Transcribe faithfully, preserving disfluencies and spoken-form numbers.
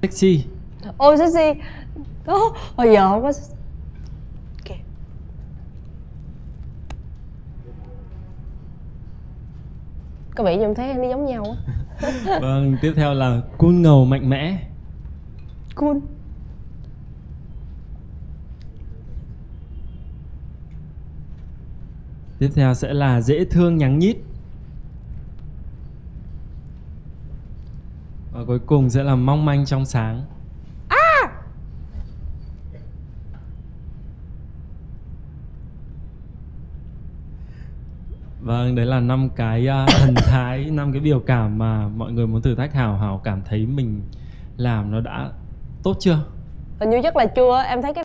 Sexy. Ôi sexy. Đó, hồi giờ không có. Kìa. Có vẻ như em thấy nó giống nhau á. Vâng, tiếp theo là cool ngầu mạnh mẽ. Cool. Tiếp theo sẽ là dễ thương nhắn nhít. Và cuối cùng sẽ là mong manh trong sáng. À! Vâng, đấy là năm cái uh, thần thái, năm cái biểu cảm mà mọi người muốn thử thách Hảo. Hảo cảm thấy mình làm nó đã tốt chưa? Hình như chắc là chưa, em thấy cái